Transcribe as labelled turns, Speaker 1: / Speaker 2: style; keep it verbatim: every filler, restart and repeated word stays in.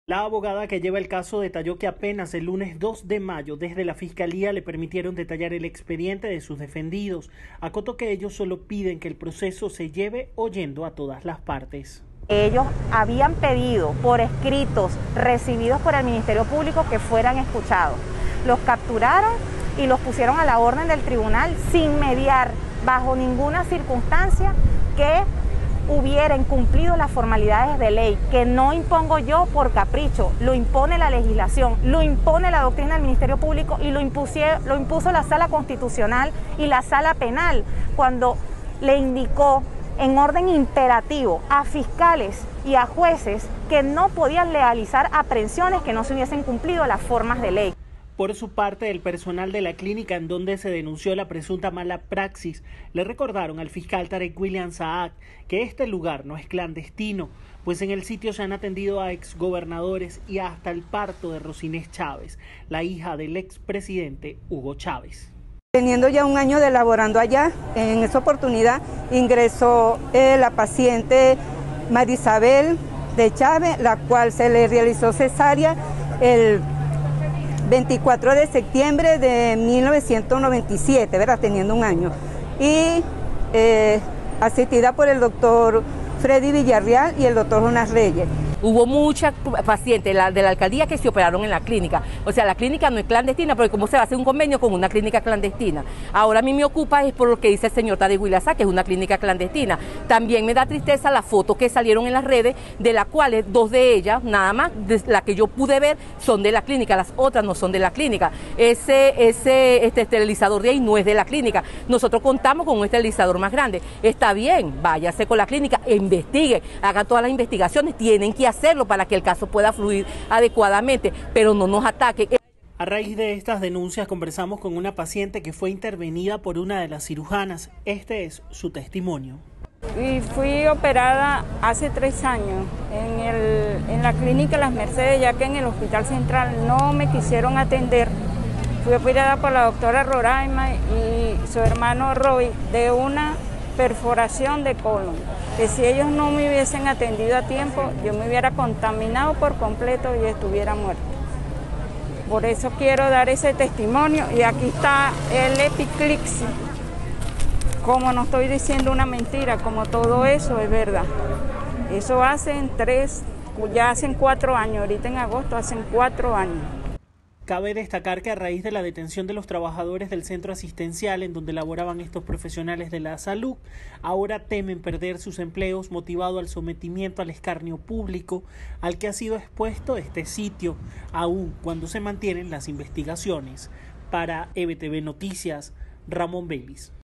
Speaker 1: La abogada que lleva el caso detalló que apenas el lunes dos de mayo desde la Fiscalía le permitieron detallar el expediente de sus defendidos. Acotó que ellos solo piden que el proceso se lleve oyendo a todas las partes.
Speaker 2: Ellos habían pedido por escritos recibidos por el Ministerio Público que fueran escuchados. Los capturaron y los pusieron a la orden del tribunal sin mediar bajo ninguna circunstancia que hubiera incumplido las formalidades de ley, que no impongo yo por capricho, lo impone la legislación, lo impone la doctrina del Ministerio Público y lo, impusie, lo impuso la Sala Constitucional y la Sala Penal cuando le indicó en orden imperativo a fiscales y a jueces que no podían legalizar aprehensiones que no se hubiesen cumplido las formas de ley.
Speaker 1: Por su parte, el personal de la clínica en donde se denunció la presunta mala praxis le recordaron al fiscal Tarek William Saad que este lugar no es clandestino, pues en el sitio se han atendido a exgobernadores y hasta el parto de Rosinés Chávez, la hija del expresidente Hugo Chávez.
Speaker 3: Teniendo ya un año de laborando allá, en esa oportunidad ingresó eh, la paciente Marisabel de Chávez, la cual se le realizó cesárea el veinticuatro de septiembre de mil novecientos noventa y siete, ¿verdad? Teniendo un año. Y eh, asistida por el doctor Freddy Villarreal y el doctor Jonas Reyes.
Speaker 4: Hubo muchas pacientes de la, de la alcaldía que se operaron en la clínica. O sea, la clínica no es clandestina, porque como se va a hacer un convenio con una clínica clandestina. Ahora a mí me ocupa es por lo que dice el señor Tarek William Saad, que es una clínica clandestina. También me da tristeza las fotos que salieron en las redes, de las cuales dos de ellas, nada más, de la que yo pude ver, son de la clínica, las otras no son de la clínica. Ese, ese este esterilizador de ahí no es de la clínica. Nosotros contamos con un esterilizador más grande. Está bien, váyase con la clínica, investigue, haga todas las investigaciones, tienen que hacerlo para que el caso pueda fluir adecuadamente, pero no nos ataque.
Speaker 1: A raíz de estas denuncias conversamos con una paciente que fue intervenida por una de las cirujanas. Este es su testimonio.
Speaker 5: Y fui operada hace tres años en, el, en la clínica Las Mercedes, ya que en el Hospital Central no me quisieron atender. Fui operada por la doctora Roraima y su hermano Roy de una perforación de colon, que si ellos no me hubiesen atendido a tiempo, yo me hubiera contaminado por completo y estuviera muerta. Por eso quiero dar ese testimonio y aquí está el Epiclix. Como no estoy diciendo una mentira, como todo eso es verdad. Eso hacen tres, ya hacen cuatro años, ahorita en agosto hacen cuatro años.
Speaker 1: Cabe destacar que a raíz de la detención de los trabajadores del centro asistencial en donde laboraban estos profesionales de la salud, ahora temen perder sus empleos motivado al sometimiento al escarnio público al que ha sido expuesto este sitio, aun cuando se mantienen las investigaciones. Para E B T V Noticias, Ramón Vélez.